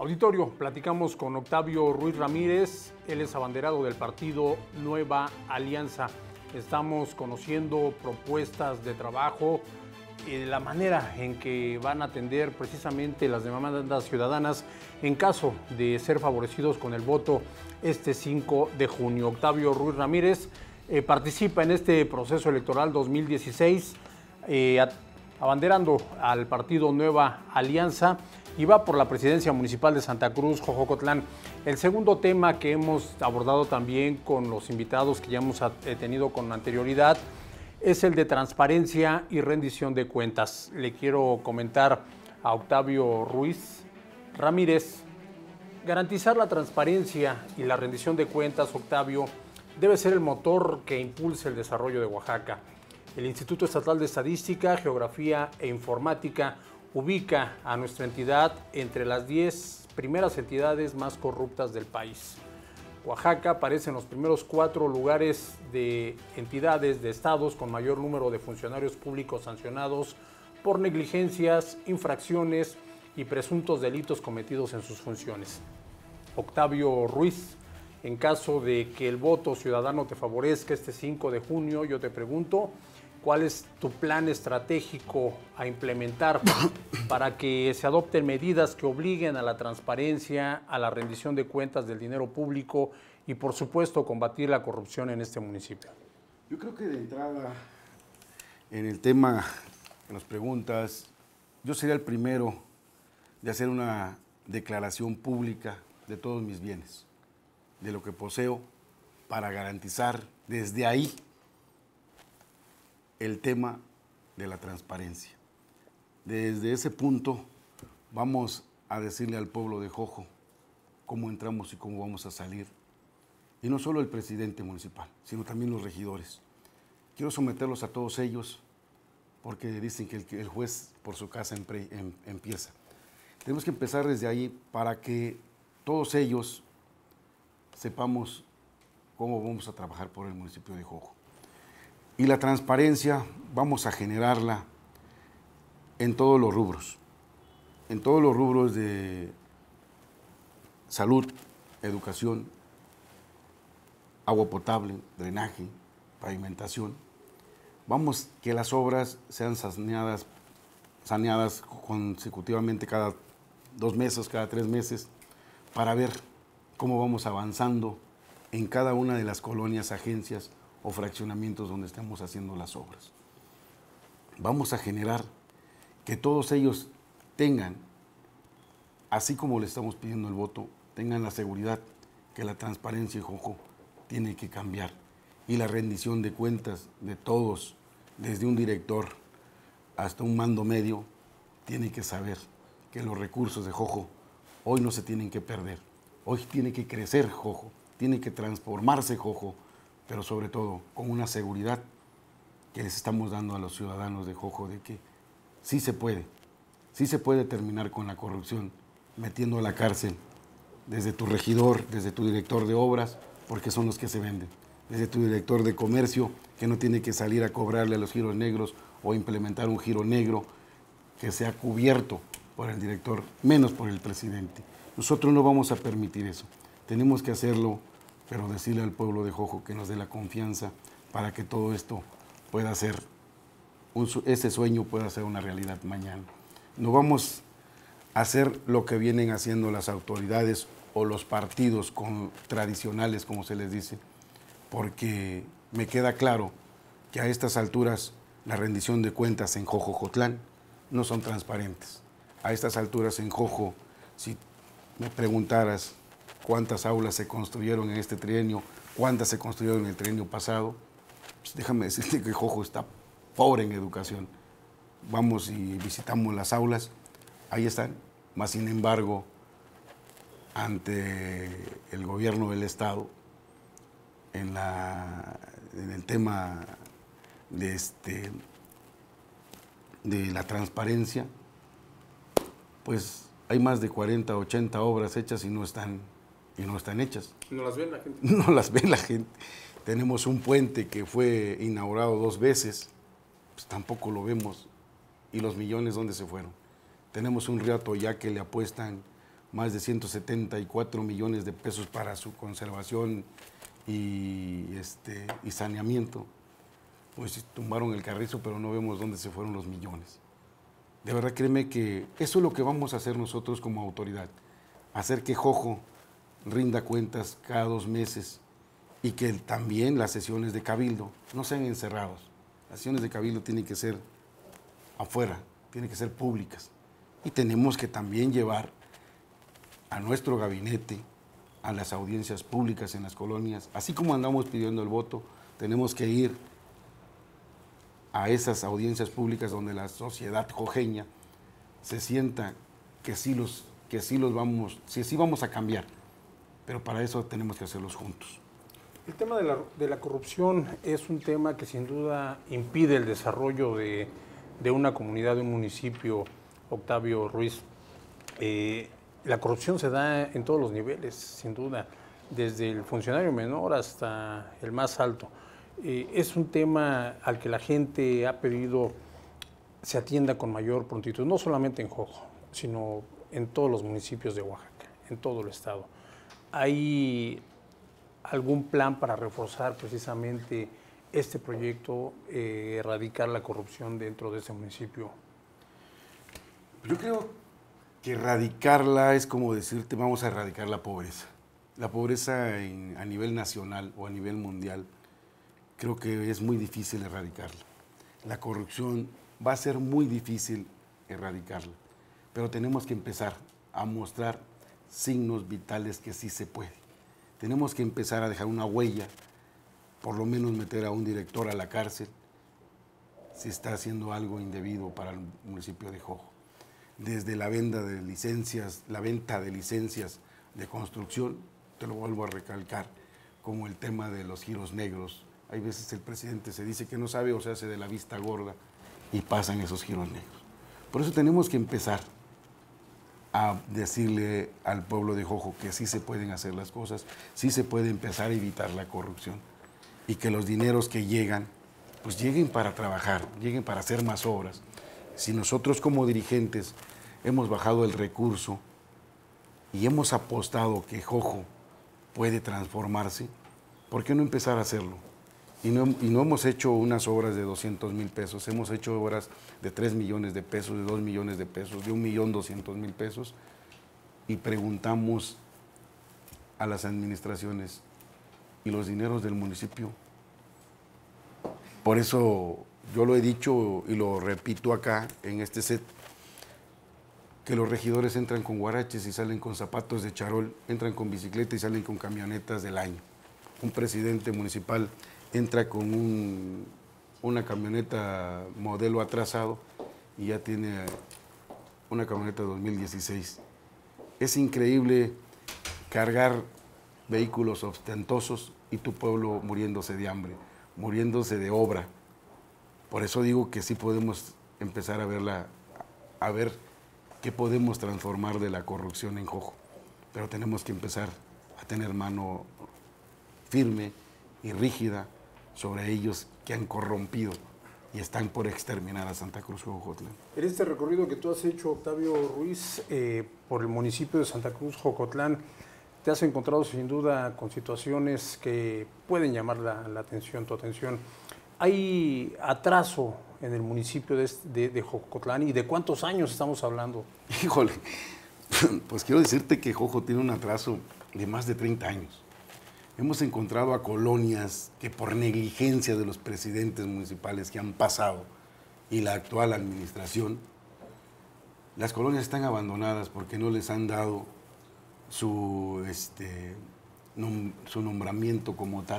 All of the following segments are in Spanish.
Auditorio, platicamos con Octavio Ruiz Ramírez, él es abanderado del partido Nueva Alianza. Estamos conociendo propuestas de trabajo y la manera en que van a atender precisamente las demandas ciudadanas en caso de ser favorecidos con el voto este 5 de junio. Octavio Ruiz Ramírez participa en este proceso electoral 2016, abanderando al partido Nueva Alianza, y va por la presidencia municipal de Santa Cruz, Jojocotlán. El segundo tema que hemos abordado también con los invitados que ya hemos tenido con anterioridad es el de transparencia y rendición de cuentas. Le quiero comentar a Octavio Ruiz Ramírez, garantizar la transparencia y la rendición de cuentas, Octavio, debe ser el motor que impulse el desarrollo de Oaxaca. El Instituto Estatal de Estadística, Geografía e Informática ubica a nuestra entidad entre las 10 primeras entidades más corruptas del país. Oaxaca aparece en los primeros 4 lugares de entidades de estados con mayor número de funcionarios públicos sancionados por negligencias, infracciones y presuntos delitos cometidos en sus funciones. Octavio Ruiz, en caso de que el voto ciudadano te favorezca este 5 de junio, yo te pregunto, ¿cuál es tu plan estratégico a implementar para que se adopten medidas que obliguen a la transparencia, a la rendición de cuentas del dinero público y, por supuesto, combatir la corrupción en este municipio? Yo creo que de entrada, en el tema que nos preguntas, yo sería el primero de hacer una declaración pública de todos mis bienes, de lo que poseo, para garantizar desde ahí el tema de la transparencia. Desde ese punto vamos a decirle al pueblo de Jojo cómo entramos y cómo vamos a salir. Y no solo el presidente municipal, sino también los regidores. Quiero someterlos a todos ellos porque dicen que el juez por su casa empieza. Tenemos que empezar desde ahí para que todos ellos sepamos cómo vamos a trabajar por el municipio de Jojo. Y la transparencia vamos a generarla en todos los rubros de salud, educación, agua potable, drenaje, pavimentación. Vamos que las obras sean saneadas consecutivamente cada 2 meses, cada 3 meses, para ver cómo vamos avanzando en cada una de las colonias, agencias o fraccionamientos donde estemos haciendo las obras. Vamos a generar que todos ellos tengan, así como le estamos pidiendo el voto, tengan la seguridad que la transparencia en Jojo tiene que cambiar y la rendición de cuentas de todos, desde un director hasta un mando medio, tiene que saber que los recursos de Jojo hoy no se tienen que perder, hoy tiene que crecer Jojo, tiene que transformarse Jojo, pero sobre todo con una seguridad que les estamos dando a los ciudadanos de Jojo de que sí se puede terminar con la corrupción, metiendo a la cárcel desde tu regidor, desde tu director de obras, porque son los que se venden, desde tu director de comercio, que no tiene que salir a cobrarle a los giros negros o implementar un giro negro que sea cubierto por el director, menos por el presidente. Nosotros no vamos a permitir eso, tenemos que hacerlo, pero decirle al pueblo de Jojo que nos dé la confianza para que todo esto pueda ser, ese sueño pueda ser una realidad mañana. No vamos a hacer lo que vienen haciendo las autoridades o los partidos tradicionales, como se les dice, porque me queda claro que a estas alturas la rendición de cuentas en Jojocotlán no son transparentes. A estas alturas en Jojo, si me preguntaras cuántas aulas se construyeron en este trienio, cuántas se construyeron en el trienio pasado, pues déjame decirte que Jojo está pobre en educación. Vamos y visitamos las aulas, ahí están, mas sin embargo, ante el gobierno del Estado, en el tema de la transparencia, pues hay más de 40, 80 obras hechas y no están hechas. ¿No las ve la gente? No las ve la gente. Tenemos un puente que fue inaugurado 2 veces, pues tampoco lo vemos. ¿Y los millones dónde se fueron? Tenemos un río Atoyac que le apuestan más de 174 millones de pesos para su conservación y saneamiento. Pues tumbaron el carrizo, pero no vemos dónde se fueron los millones. De verdad, créeme que eso es lo que vamos a hacer nosotros como autoridad, hacer que Jojo rinda cuentas cada 2 meses y que también las sesiones de cabildo no sean encerrados. Las sesiones de cabildo tienen que ser afuera, tienen que ser públicas. Y tenemos que también llevar a nuestro gabinete a las audiencias públicas en las colonias. Así como andamos pidiendo el voto, tenemos que ir a esas audiencias públicas donde la sociedad jojeña se sienta que sí vamos a cambiar, pero para eso tenemos que hacerlos juntos. El tema de la corrupción es un tema que sin duda impide el desarrollo de una comunidad, de un municipio, Octavio Ruiz. La corrupción se da en todos los niveles, sin duda, desde el funcionario menor hasta el más alto. Es un tema al que la gente ha pedido se atienda con mayor prontitud, no solamente en Jojo, sino en todos los municipios de Oaxaca, en todo el estado. ¿Hay algún plan para reforzar precisamente este proyecto, erradicar la corrupción dentro de ese municipio? Yo creo que erradicarla es como decirte, vamos a erradicar la pobreza. La pobreza a nivel nacional o a nivel mundial, creo que es muy difícil erradicarla. La corrupción va a ser muy difícil erradicarla, pero tenemos que empezar a mostrar signos vitales que sí se puede. Tenemos que empezar a dejar una huella, por lo menos meter a un director a la cárcel si está haciendo algo indebido para el municipio de Jojo. Desde la venta de licencias de construcción, te lo vuelvo a recalcar, como el tema de los giros negros. Hay veces el presidente se dice que no sabe o se hace de la vista gorda y pasan esos giros negros. Por eso tenemos que empezar a decirle al pueblo de Jojo que sí se pueden hacer las cosas, sí se puede empezar a evitar la corrupción y que los dineros que llegan, pues lleguen para trabajar, lleguen para hacer más obras. Si nosotros como dirigentes hemos bajado el recurso y hemos apostado que Jojo puede transformarse, ¿por qué no empezar a hacerlo? Y no hemos hecho unas obras de 200,000 pesos, hemos hecho obras de 3 millones de pesos, de 2 millones de pesos, de 1,200,000 pesos, y preguntamos a las administraciones, ¿y los dineros del municipio? Por eso yo lo he dicho y lo repito acá en este set, que los regidores entran con guaraches y salen con zapatos de charol, entran con bicicleta y salen con camionetas del año. Un presidente municipal entra con una camioneta modelo atrasado y ya tiene una camioneta 2016. Es increíble cargar vehículos ostentosos y tu pueblo muriéndose de hambre, muriéndose de obra. Por eso digo que sí podemos empezar a ver qué podemos transformar de la corrupción en Jojo, pero tenemos que empezar a tener mano firme y rígida sobre ellos que han corrompido y están por exterminar a Santa Cruz Jocotlán. En este recorrido que tú has hecho, Octavio Ruiz, por el municipio de Santa Cruz Jocotlán, te has encontrado sin duda con situaciones que pueden llamar tu atención. ¿Hay atraso en el municipio de Jocotlán y de cuántos años estamos hablando? Híjole, pues quiero decirte que Jojo tiene un atraso de más de 30 años. Hemos encontrado a colonias que por negligencia de los presidentes municipales que han pasado y la actual administración, las colonias están abandonadas porque no les han dado su nombramiento como tal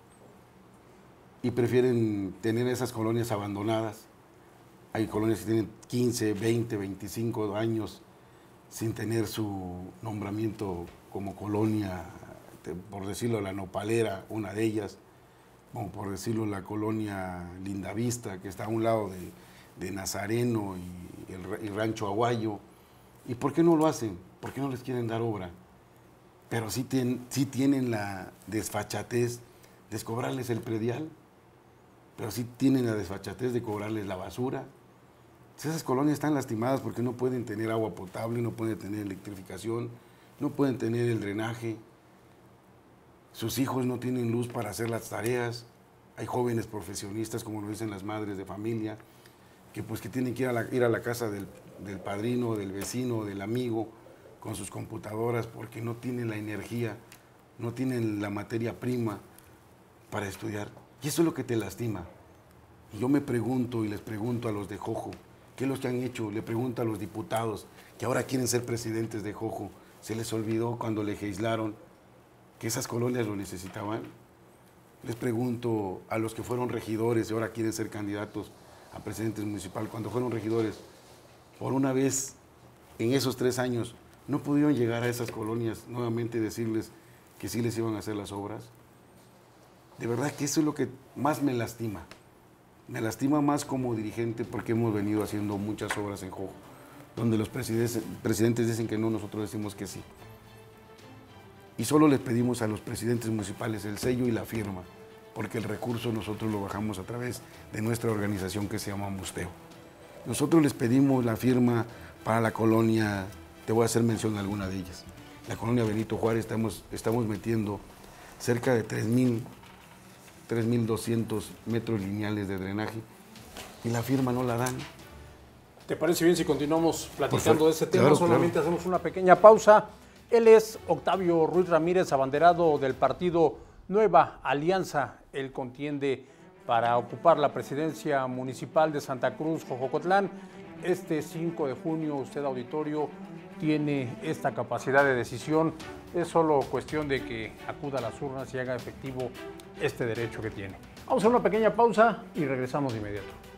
y prefieren tener esas colonias abandonadas. Hay colonias que tienen 15, 20, 25 años sin tener su nombramiento como colonia, por decirlo, la Nopalera, una de ellas, como por decirlo, la colonia Lindavista, que está a un lado de Nazareno y Rancho Aguayo. ¿Y por qué no lo hacen? ¿Por qué no les quieren dar obra? Pero sí tienen la desfachatez de cobrarles el predial, pero sí tienen la desfachatez de cobrarles la basura, Esas colonias están lastimadas porque no pueden tener agua potable, no pueden tener electrificación, no pueden tener el drenaje. Sus hijos no tienen luz para hacer las tareas. Hay jóvenes profesionistas, como lo dicen las madres de familia, que pues que tienen que ir a la casa del padrino, del vecino, del amigo, con sus computadoras, porque no tienen la energía, no tienen la materia prima para estudiar. Y eso es lo que te lastima. Y yo me pregunto y les pregunto a los de Jojo, ¿qué es lo que han hecho? Le pregunto a los diputados que ahora quieren ser presidentes de Jojo. ¿Se les olvidó cuando legislaron que esas colonias lo necesitaban? Les pregunto a los que fueron regidores y ahora quieren ser candidatos a presidentes municipales, cuando fueron regidores, por una vez en esos 3 años, ¿no pudieron llegar a esas colonias nuevamente y decirles que sí les iban a hacer las obras? De verdad que eso es lo que más me lastima. Me lastima más como dirigente porque hemos venido haciendo muchas obras en Jojo, donde los presidentes dicen que no, nosotros decimos que sí. Y solo les pedimos a los presidentes municipales el sello y la firma, porque el recurso nosotros lo bajamos a través de nuestra organización que se llama Musteo. Nosotros les pedimos la firma para la colonia, te voy a hacer mención de alguna de ellas. La colonia Benito Juárez estamos metiendo cerca de 3.200 metros lineales de drenaje y la firma no la dan. ¿Te parece bien si continuamos platicando de ese tema? Claro, Solamente claro. hacemos una pequeña pausa. Él es Octavio Ruiz Ramírez, abanderado del partido Nueva Alianza. Él contiende para ocupar la presidencia municipal de Santa Cruz, Jojocotlán. Este 5 de junio, usted, auditorio, tiene esta capacidad de decisión. Es solo cuestión de que acuda a las urnas y haga efectivo este derecho que tiene. Vamos a una pequeña pausa y regresamos de inmediato.